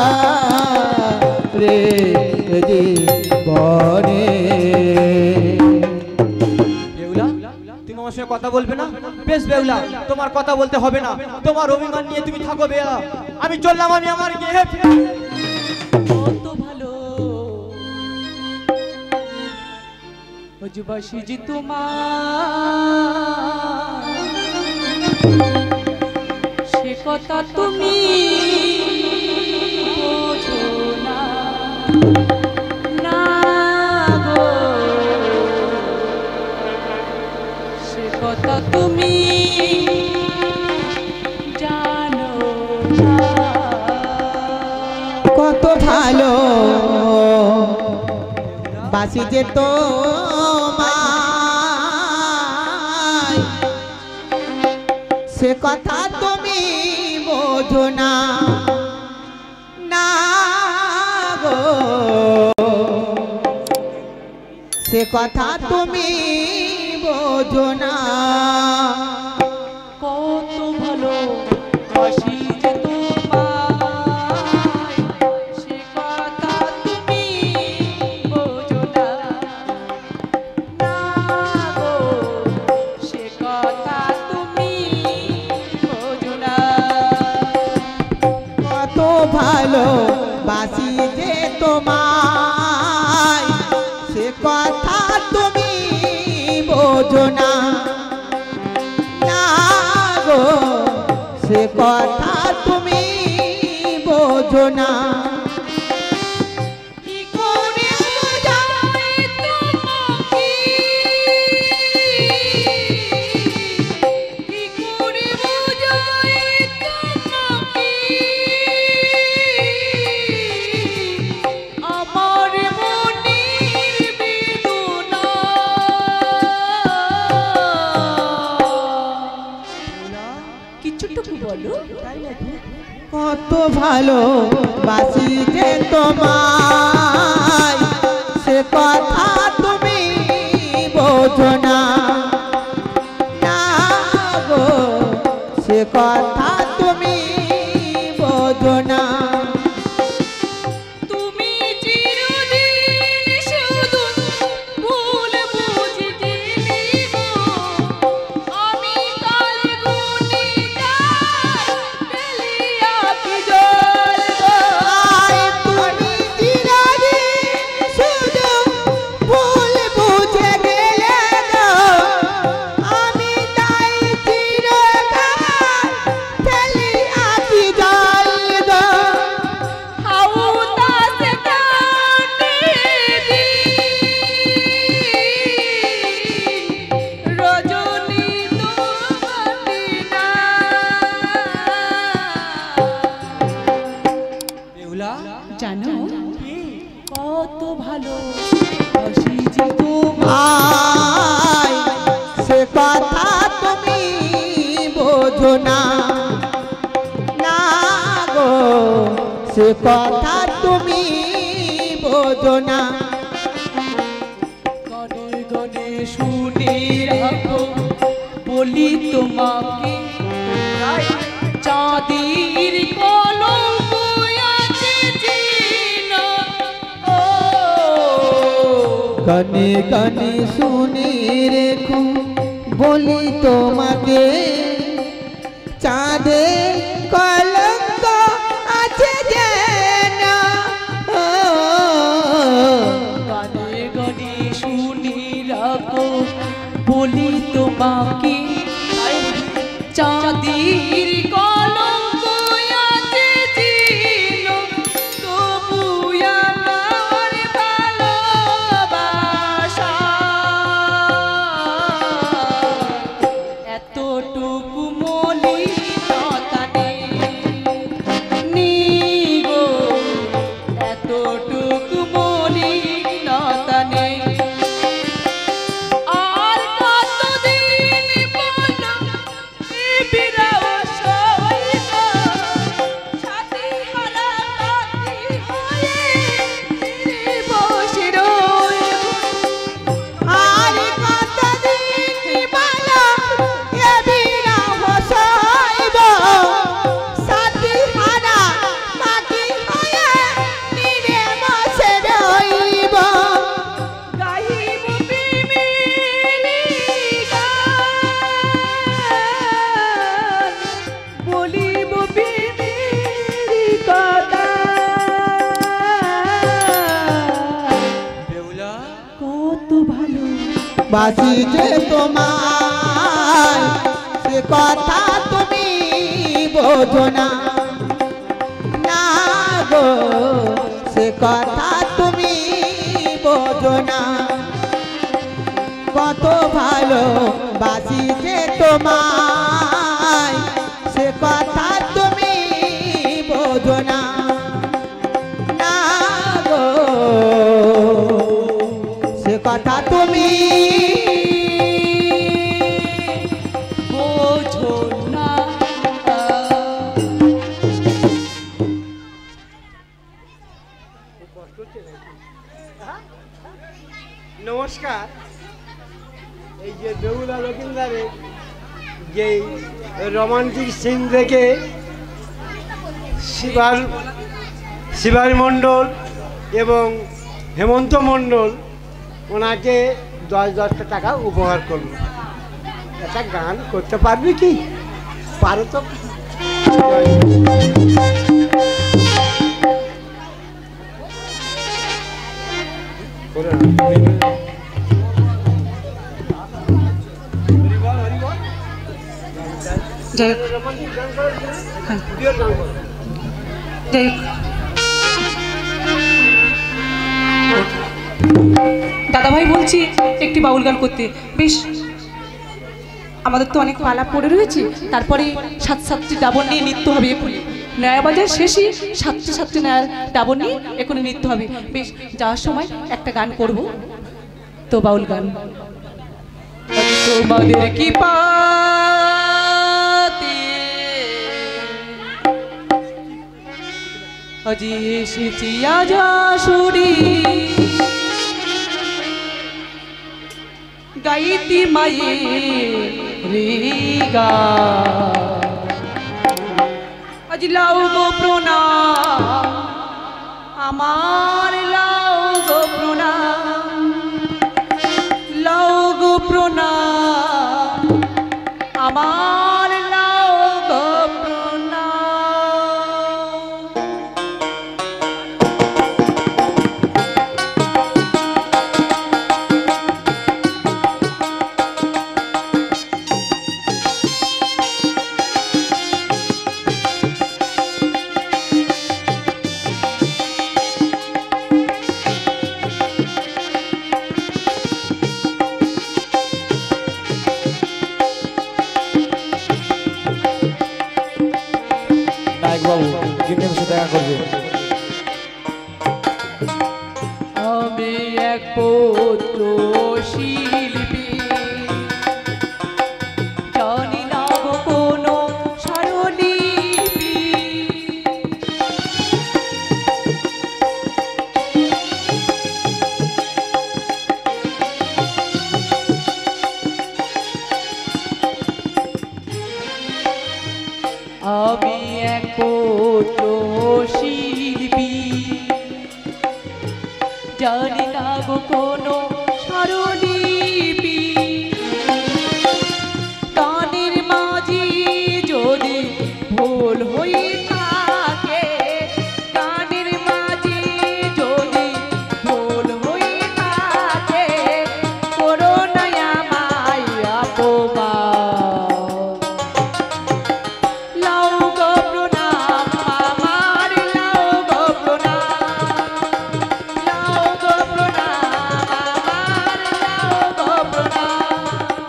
পারি এ জীবনে বেহুলা তুমি আমার সঙ্গে কথা বলবে না বেশ বেহুলা তোমার কথা বলতে হবে না তোমার অভিমান নিয়ে তুমি থাকো বেয়া আমি চললাম আমি আমার গৃহে ফিরে কত ভালো বুঝবাসি যে তোমার সে কথা তুমি বোঝো না না গো সে কথা তুমি জানো না কত ভালো বাসি যে তো সে কথা তুমি বোঝো না না গো সে কথা তুমি বোঝো না কত ভালো বাসি যে তোমায় সে কথা তুমি বোঝো না না গো সে কথা তুমি বোঝো না কত ভালো বাসি যে তোমায় সে কথা তুমি বোঝো না না গো সে কথা তুমি বোঝো না কি করে বোঝাই তোমাকে বলো। কত ভালো বাসি যে তোমায় সে কথা তুমি বোঝো না, না গো সে কথা তুমি বোঝো না। তুমি চিরদিন শুধু ভুল বুঝিনি গো, আমি কাল গুনি যাই ফেলিয়া কি জল গো। আয় তুমি চিরদিন শুধু ভুল বুঝে গেলে গো, আমি তাই চিরকাল ফেলিয়া কি জল গো। হাউতাসে কাটে দিন, রজনী তোমাটি না। বেহুলা জানো কত ভালো বাসি যে তোমায়। আয় সে কথা তুমি বোঝো না, না গো সে কথা তুমি বোঝো না। গনে গনে শুনে রাখো বলি তোমাকে, চাঁদের কলঙ্ক আছে চিনো। ও কানে কানে শুনে রেখো বলি তোমাকে, চাঁদে কলঙ্ক আছে যেন। ও গনে গনে শুনে রাখো বলি তোমাকে, চাঁদের কলঙ্ক আছে চিনো। তবু আমার ভালোবাসা এতটুকু মলিনতা নেই গো, এতটুকু মলিনতা নেই। আর কতদিন বলো এ বিরহ সইব, সাথী হারা পাখি হয়ে ফিরে বসে রইব। আর কতদিন বলো এ বিরহ সইব, সাথী হারা পাখি হয়ে নীরে বসে রইব। গাহিব প্রেমেরই গান, বলিব প্রেমেরই কথা। বেহুলা কত ভালো বাসি যে তোমায় সে কথা তুমি বোঝো না, না গো সে কথা তুমি বোঝো না। কত ভালো বাসি যে তোমায় সে কথা তুমি বোঝো না, না গো সে কথা তুমি বোঝো না। নমস্কার। এই যে বেহুলা লকিন্দারের যে রোমান্টিক সিন দেখে শিবানী মণ্ডল এবং হেমন্ত মণ্ডল ওনাকে 10,000 টাকা উপহার করলো। একটা গান করতে পারবি কি? পারো তো? করে না। যাই হোক, রোমান্টিক গান করার জন্য হ্যাঁ, প্রিয় গান করো। যাই হোক। দাদাভাই বলছি একটি বাউল গান করতে। বেশ, আমাদের তো অনেক পালা পড়ে রয়েছে, তারপরে 7-7টি ডাবর নিয়ে নৃত্য হবে এখনই। নয়াবাজার শেষে 7টি ডাবর নিয়ে এখনই নৃত্য হবে। বেশ, যাওয়ার সময় একটা গান করব তো, বাউল গান। তোমাদের কি পাতে আজি এসেছি আজ আসুরি গাইতি মায়ে রিগা আজ লাউ গো প্রণাম আমার লাউ গো প্রণাম লাউ গো প্রণাম আমার লাউ গো প্রণাম নায়ক বাবু গিন্নি বসে দেখা করবে। আমি এক পুত্র শিল্পী জানি না গো কোনো স্বরলিপি আমি এক পুত্র শিল্পী জানি না গো কোনো স্বরলিপি গানের মাঝি যদি ভুল হয়ে থাকে গানের মাঝি যদি ভুল হয়ে থাকে করোনা আমায় অপমান লাউ গো প্রণাম আমার লাউ গো প্রণাম লাউ গো প্রণাম আমার লাউ গো প্রণাম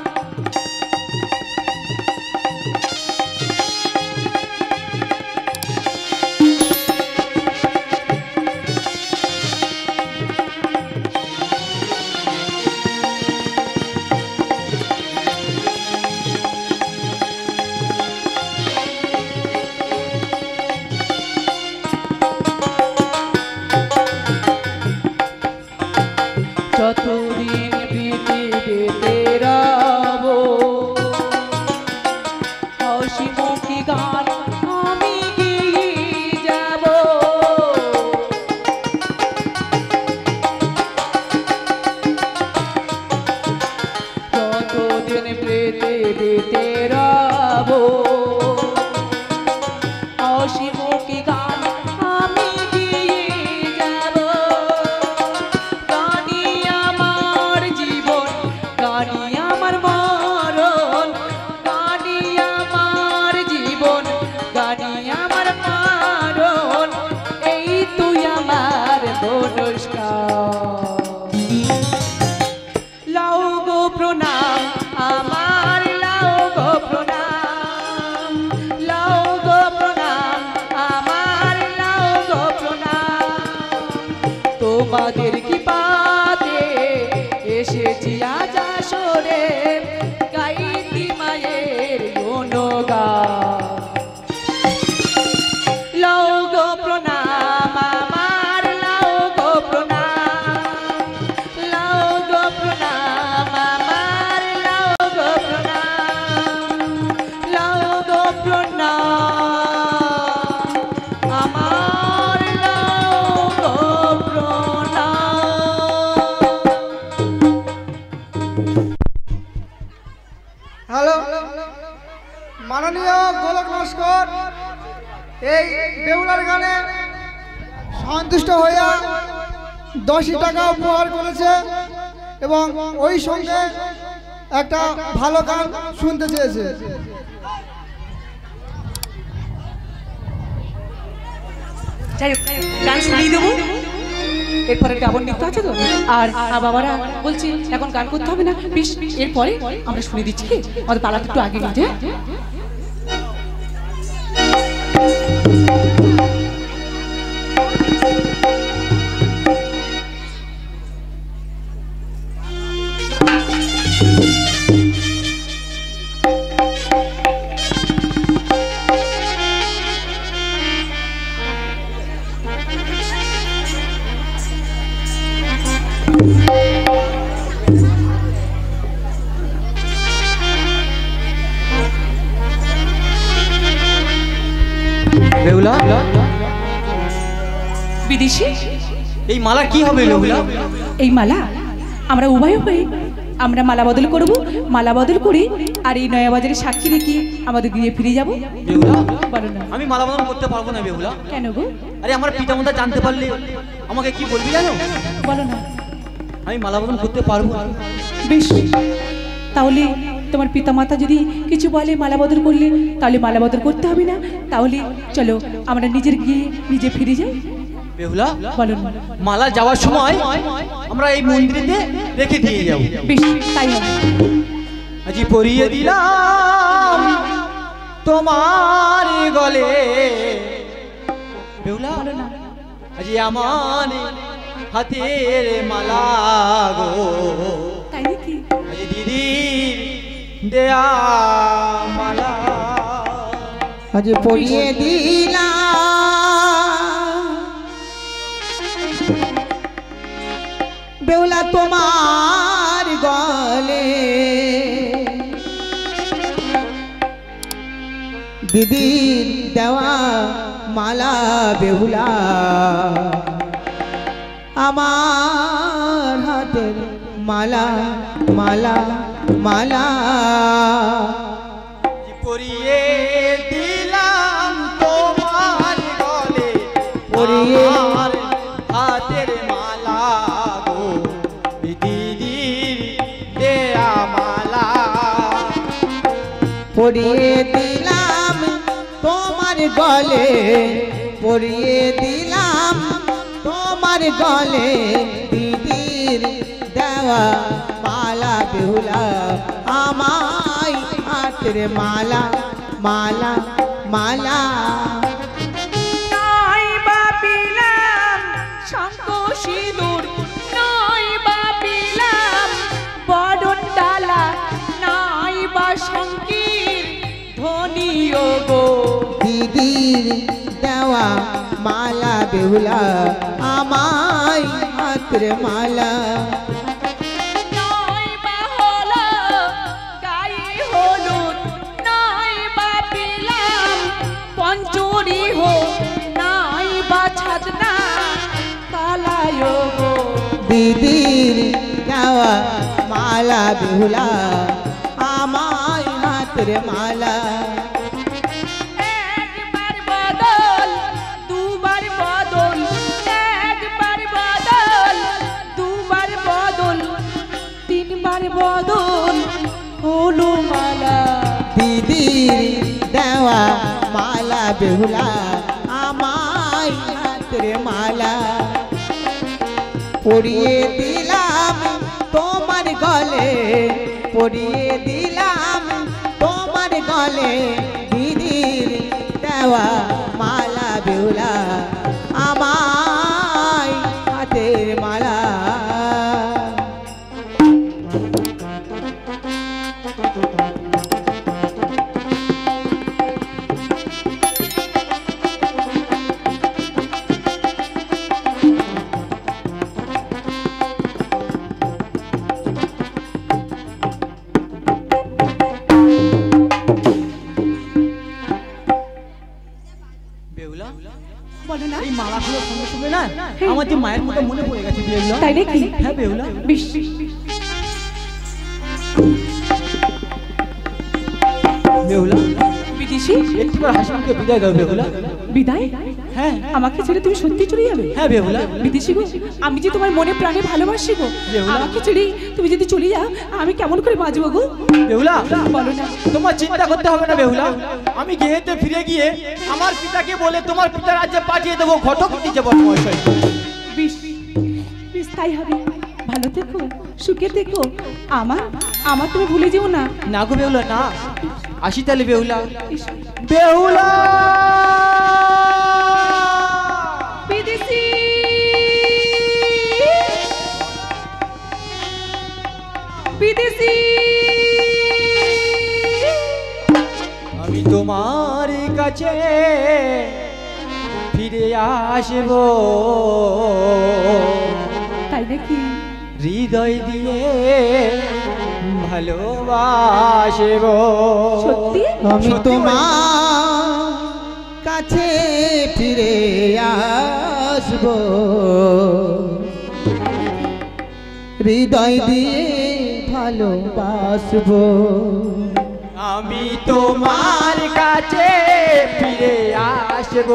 যতদিন পৃথিবীতে রব হাসি মুখে গান আমি গেয়ে যাব যতদিন পৃথিবীতে রব হাসি মুখে গান আমি গেয়ে যাব গানি আমার জীবন গানি আমার মরণ গানি আমার জীবন গানি আমার মরণ এই তুই আমার নমস্কার লাউ গো প্রণাম আমার লাউ গো প্রণাম লাউ গো প্রণাম আমার লাউ গো প্রণাম তোমাদের কৃপাতে এসেছি আজ আসরে গাইতি মায়ের গুণগান লাউ গো প্রণাম আমার লাউ গো প্রণাম লাউ গো প্রণাম আমার লাউ গো প্রণাম লাউ গো প্রণাম আমার লাউ গো প্রণাম হ্যালো মাননীয় গোলক নস্কর এই বেউলার গানে সন্তুষ্ট হইয়া 10 টাকা উপহার করেছে এবং ওই সঙ্গে একটা ভালো গান শুনতে চেয়েছে। যাই হোক গান শুনিয়ে দেবো এরপরে গাবন নৃত্য আছে তো আর বাবারা বলছি এখন গান করতে হবে না বেশ এরপরে আমরা শুনে দিচ্ছি কি আমাদের পালাতে একটু আগে নিয়ে যায় বিদেশি এই মালা কি হবে বেহুলা? এই মালা আমরা উভয় উভয় আমরা মালা বদল করব, মালা বদল করে আর এই নয়াবাজারে সাক্ষী রেখে আমাদের গৃহে ফিরে যাব। বেহুলা বলো না। আমি মালা বদল করতে পারবো না বেহুলা। কেন গো? আরে আমার পিতামাতা জানতে পারলে আমাকে কি বলবি জানো? বলো না। আমি মালা বদল করতে পারবো না। বেশ, তাহলে তোমার পিতামাতা যদি কিছু বলে মালা বদল করলে, তাহলে মালা বদল করতে হবে না। তাহলে চলো আমরা নিজের গিয়ে নিজে ফিরে যাই। বেহুলা বলো না। মালা যাওয়ার সময় আমরা এই মন্দিরেতে রেখে দিয়ে যাবো। বেশ, তাই হবে। আজি পরিয়ে দিলাম তোমার গলে বেহুলা, বলো না। আজি আমার হাতের মালা গো, তাই নাকি? আজি দিদির দেয়া মালা। আজ পরিয়ে দিলাম বেহুলা তোমার গলে, দিদির দেওয়া মালা বেহুলা আমার হাতের মালা মালা মালা। আজি পরিয়ে দিলাম তোমার গলে, পরিয়ে আমার হাতের মালা গো, দিদির দেয়া মালা। পরিয়ে দিলাম তোমার গলে, পরিয়ে দিলাম তোমার গলে, দিদির দেওয়া মালা বেহুলা আমায় হাতের মালা মালা মালা। নাই বা পিলাম শঙ্খ সিঁদুর, নাই বা পিলাম বরণ ডালা, নাই বা শঙ্কির ধ্বনিও গো। দিদির দেওয়া মালা বেহুলা আমায় হাতের মালা। নাই বা হলো গায়ে হলুদ, নাই বা পিলাম পঞ্চুরি হো, নাই বা ছাদনা কালায় গো। দিদির দেওয়া মালা বেহুলা আমায় হাতের মালা। একবার বদল দুবার বদল, একবার বদল দুবার বদল, তিনবার বদল হলো মালা। দিদির দেওয়া মালা বেহুলা আমায় হাতের মালা। পরিয়ে দিলাম তোমার গলে, পরিয়ে দিলাম তোমার গলে, দিদির দেওয়া মালা বেহুলা আমায় হাতের মালা। বেহুলা বলো না। এই মালাগুলোর সঙ্গে সঙ্গে না আমার যে মায়ের মতো মনে পড়ে গেছে বেহুলা। তাই নাকি? হ্যাঁ বেহুলা। বেশ, বেহুলা বিদেশি একটিবার হাসি মুখে বিদায় দাও বেহুলা। বিদায়? হ্যাঁ আমাকে ছেড়ে তুমি সত্যি চলে যাবে? হ্যাঁ বেহুলা। বিদেশি গো, আমি যে তোমার মনে প্রাণে ভালোবাসি গো, বেহুলা। আমাকে ছেড়ে তুমি যদি চলে যাও আমি কেমন করে বাঁচবো গো? বেহুলা বলো না। তোমার চিন্তা করতে হবে না বেহুলা, আমি গেহেতে ফিরে গিয়ে আমার পিতাকে বলে তোমার পিতার রাজ্যে পাঠিয়ে দেবো ঘটক নিজে বর্মশাই। বেশ, বেশ তাই হবে। ভালো থেকো, সুখে থেকো। আমার আমার তুমি ভুলে যেও না। না গো বেহুলা না, আসি তাহলে বেহুলা। এসো। বেহুলা বিদেশি বিদেশি আমি তোমার কাছে ফিরে আসবো, তাই নাকি? হৃদয় দিয়ে ভালোবাসবো। সত্যি? আমি তোমার কাছে ফিরে আসবো হৃদয় দিয়ে ভালোবাসবো আমি তোমার কাছে ফিরে আসবো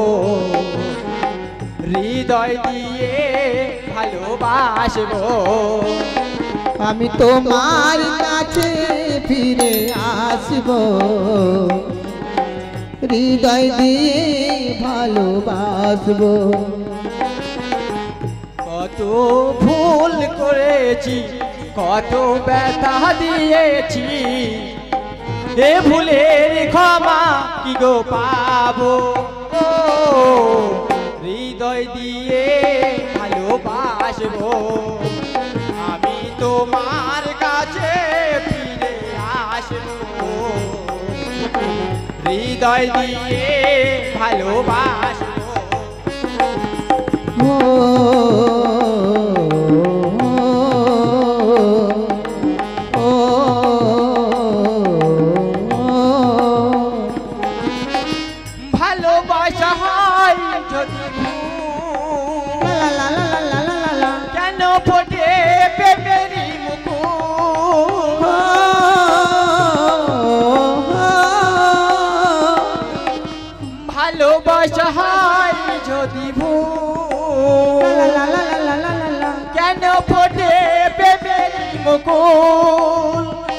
হৃদয় দিয়ে ভালোবাসবো আমি তোমার কাছে ফিরে আসবো হৃদয় দিয়ে ভালোবাসবো কত ভুল করেছি কত ব্যথা দিয়েছি এ ভুলের ক্ষমা কি গো পাবো ও হৃদয় দিয়ে ভালোবাসবো আমি তোমার কাছে ফিরে আসবো হৃদয় দিয়ে ভালোবাসবো ভালোবাসা হয় যদি কেন ফোটে প্রেমেরই মুকুল ভালোবাসা হয় যদি কেন ফোটে প্রেমেরই মুকুল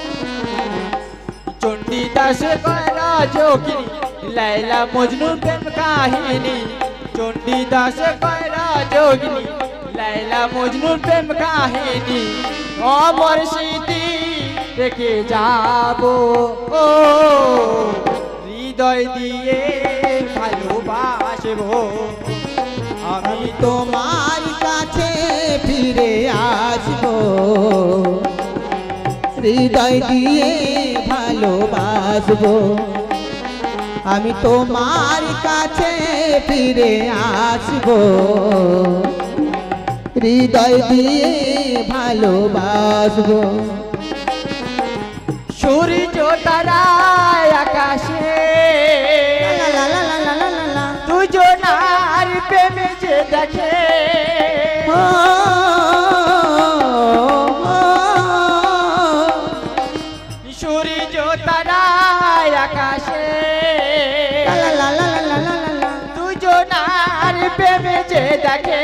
চণ্ডীদাস করা যোগিনী লাইলা মজনু প্রেম কাহিনী চণ্ডীদাস করা যোগিনী লাইলা মজনু প্রেম কাহিনী অমর স্মৃতি রেখে যাবো ও হৃদয় দিয়ে ভালোবাসবো আমি তোমার কাছে ফিরে আসবো হৃদয় দিয়ে ভালোবাসবো আমি তোমার কাছে ফিরে আসবো হৃদয় দিয়ে ভালোবাসবো সূর্য তারা আকাশে দুজনার প্রেমে যে দেখে সূর্য তারা আকাশে দুজনার প্রেমে যে দেখে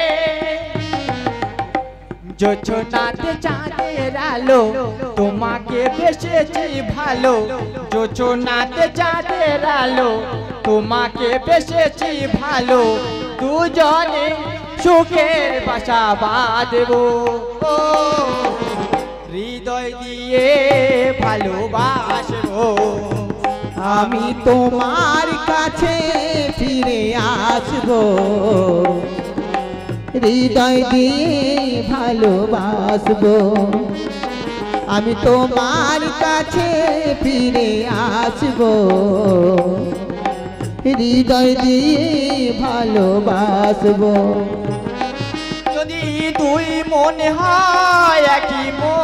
যোজনাতে চাঁদের আলো তোমাকে বেসেছি ভালো যোজনাতে চাঁদের আলো তোমাকে বেসেছি ভালো দুজনে সুখের বাসা বাঁধবো ও হৃদয় দিয়ে ভালোবাসবো আমি তোমার কাছে ফিরে আসবো হৃদয় দিয়ে ভালোবাসবো আমি তোমার কাছে ফিরে আসবো হৃদয় দিয়ে ভালোবাসবো যদি দুই মনে হয় একই মন